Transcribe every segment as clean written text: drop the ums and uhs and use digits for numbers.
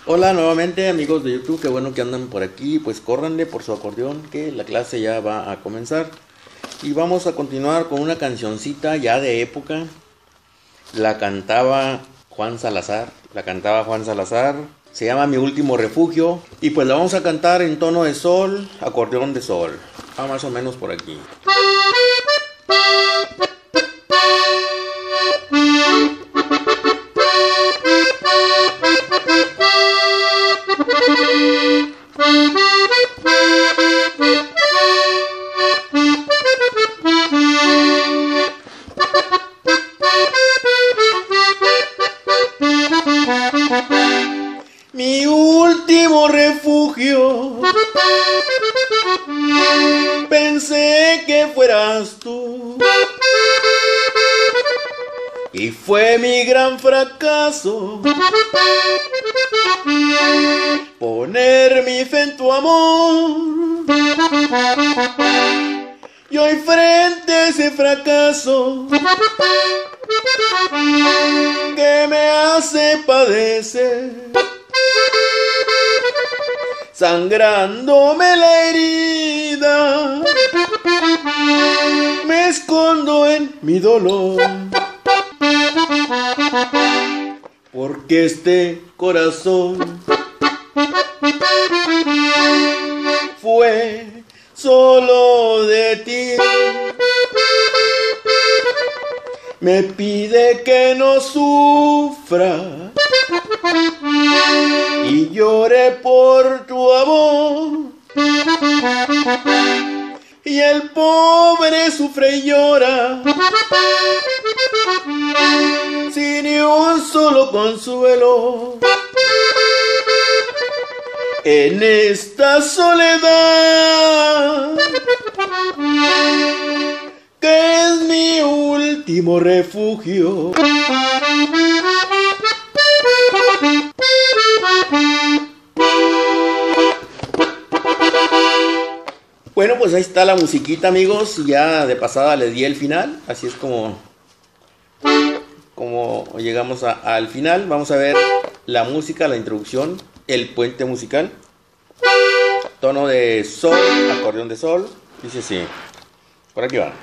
Hola nuevamente amigos de YouTube, qué bueno que andan por aquí, pues córranle por su acordeón que la clase ya va a comenzar. Y vamos a continuar con una cancioncita ya de época. La cantaba Juan Salazar, se llama Mi Último Refugio. Y pues la vamos a cantar en tono de sol, acordeón de sol. Va más o menos por aquí. Mi último refugio, pensé que fueras tú, y fue mi gran fracaso poner mi fe en tu amor. Y hoy frente a ese fracaso que me hace padecer, sangrándome la herida, me escondo en mi dolor, porque este corazón fue solo de ti. Me pide que no sufra y llore por tu amor. Y el pobre sufre y llora sin ni un solo consuelo. En esta soledad que es mi último refugio. Bueno, pues ahí está la musiquita, amigos. Ya de pasada les di el final. Así es como llegamos al final. Vamos a ver la música, la introducción, el puente musical. Tono de sol, acordeón de sol. Dice así. Por aquí va.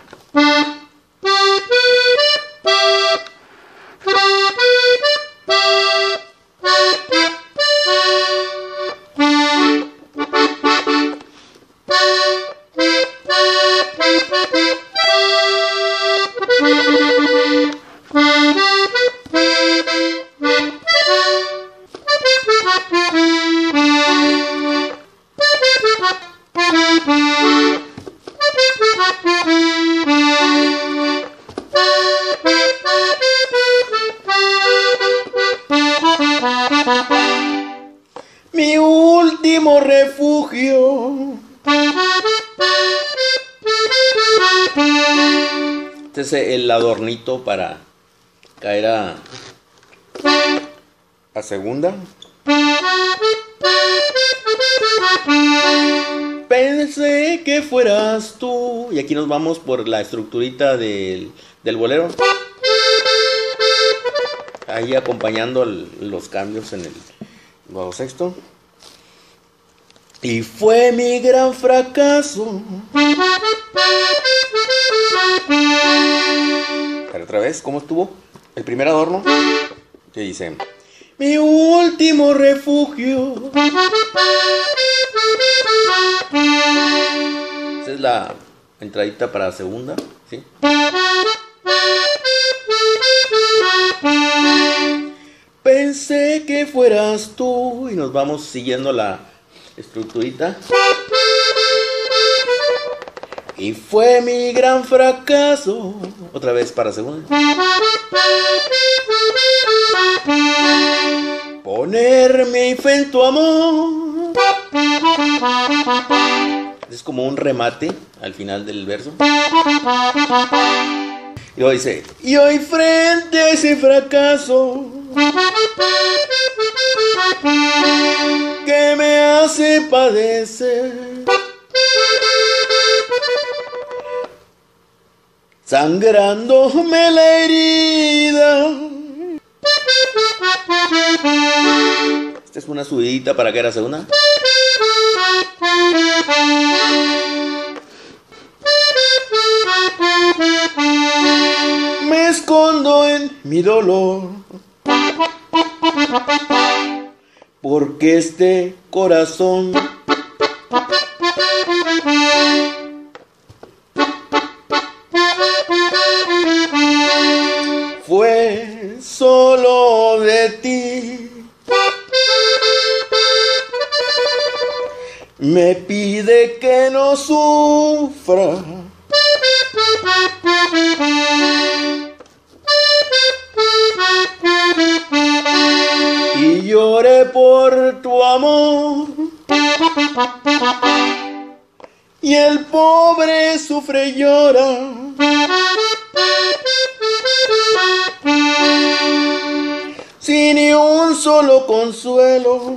Mi último refugio. Este es el adornito para caer a segunda. Pensé que fueras tú. Y aquí nos vamos por la estructurita del bolero. Ahí acompañando los cambios en el bajo sexto. Y fue mi gran fracaso. Pero otra vez, ¿cómo estuvo? El primer adorno. Que dice: mi último refugio. Esa es la entradita para segunda, ¿sí? Pensé que fueras tú. Y nos vamos siguiendo la estructurita. Y fue mi gran fracaso. Otra vez para segunda. Poner mi fe en tu amor. Es como un remate al final del verso. Y luego dice: y hoy frente a ese fracaso que me hace padecer, sangrándome la herida. Esta es una subidita para que era segunda. Me escondo en mi dolor, porque este corazón fue solo de ti. Me pide que no sufra, y lloré por tu amor, y el pobre sufre y llora, sin ni un solo consuelo.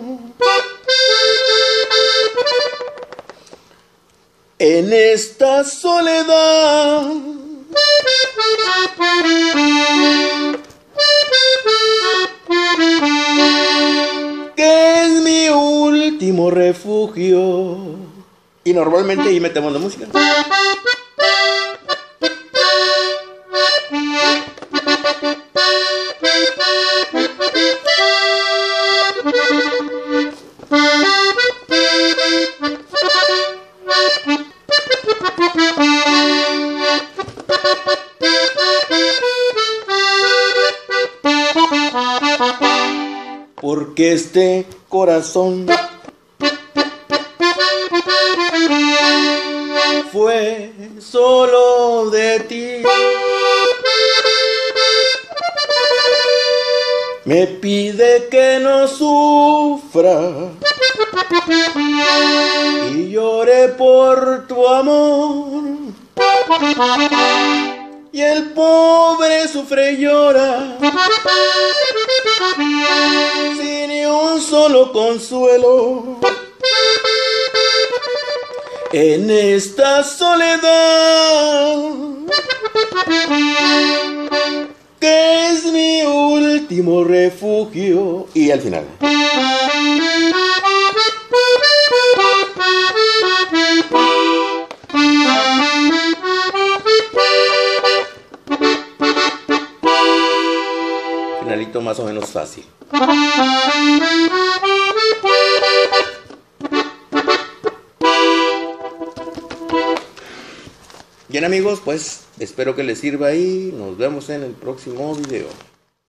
En esta soledad que es mi último refugio. Y normalmente ahí metemos la música. Porque este corazón fue solo de ti. Me pide que no sufra, y lloré por tu amor, y el pobre sufre y llora, sin ni un solo consuelo. En esta soledad que es mi último refugio. Y al final. Finalito más o menos fácil. Bien amigos, pues espero que les sirva y nos vemos en el próximo video.